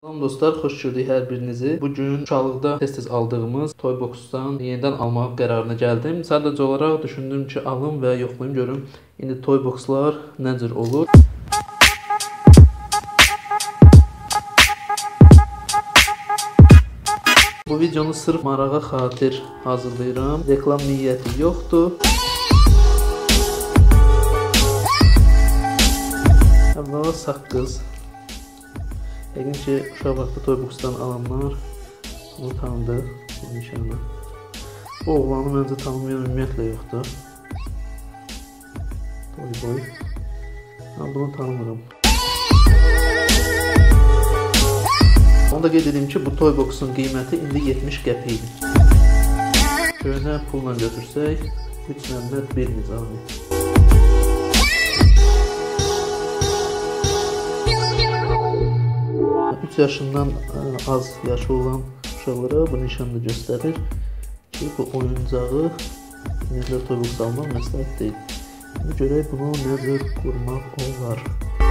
Salam dostlar, xoş gördük hər birinizi. Bugün uşaqlıqda tez-tez aldığımız Toybox-dan yenidən almaq qərarına gəldim. Sadəcə olaraq düşündüm ki, alım və yoxlayım görüm indi Toybox-lar nə cür olur. Bu videonu sırf marağa xatir hazırlayıram. Reklam niyyəti yoxdur. Əvvəla saqqız. Yəqin ki, uşaq vaxtı Toybox-dan alanlar bunu tanıdı, bu nişanı. Bu oğlanı məncə tanımayan ümumiyyətlə yoxdur. Toyboy. Mən bunu tanımıram. Onu da qeyd edeyim ki, bu Toybox-un qiyməti indi 70 qəpikdir. Köhnə pulla götürsək, 3 məmnət 1 nizami. 3 yaşından az yaşı olan uşaqlara bu nişanı göstərir ki, bu oyuncağı necə Toybox almaq məsləhət deyil. Şimdi görək bunu necə qurmaq olar.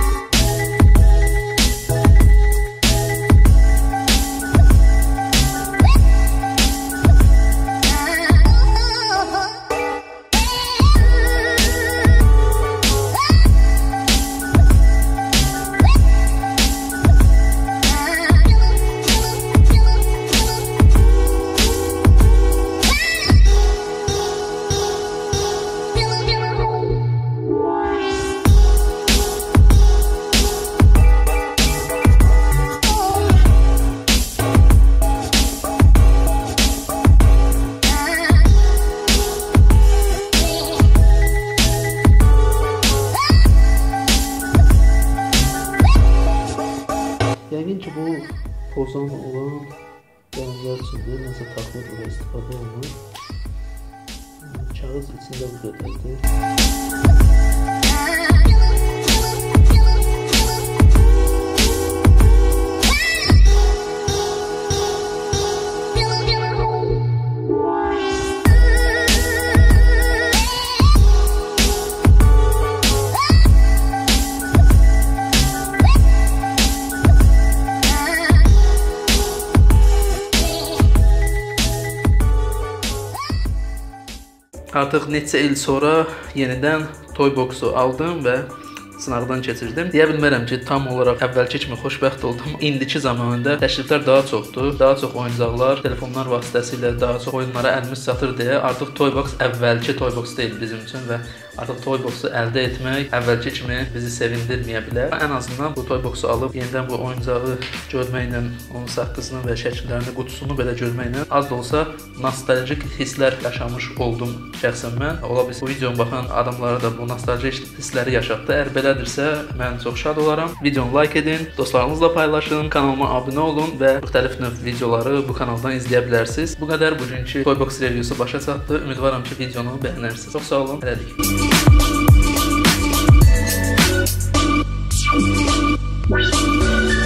Yəqin ki, bu pozan olan qələmlər üçündür, nəsə taxılır, oraya istifadə olunur. Kağız içində bu qədərdir. Artıq neçə il sonra yenidən Toybox-u aldım və sınaqdan keçirdim. Deyə bilmərəm ki, tam olaraq əvvəlki kimi xoşbəxt oldum. İndiki zamanında təkliflər daha çoxdur. Daha çox oyuncaqlar, telefonlar vasitəsilə daha çox oyunlara əlimiz çatır deyə artıq Toybox əvvəlki Toybox deyil bizim üçün və artıq Toybox-u əldə etmək əvvəlki kimi bizi sevindirməyə bilər. Ən azından bu Toybox-u alıb yenidən bu oyuncağı görməklə, onun saqqısını və şəkillərini, qutusunu belə görməklə az da olsa nostaljik hisslər yaşamış oldum şəxsən mən. Ola bilsin bu videonu baxan adamlara da bu nostaljik hissləri yaşatdı. Əgər belədirsə, mən çox şad olaram. Videonu like edin, dostlarınızla paylaşın, kanalıma abunə olun və müxtəlif növ videoları bu kanaldan izləyə bilərsiniz. Bu qədər bugünkü Toybox review'su başa çatdı. Ümidvaram ki, videonu bəyənərsiniz. Çox sağ olun. Hələlik. We'll be right back.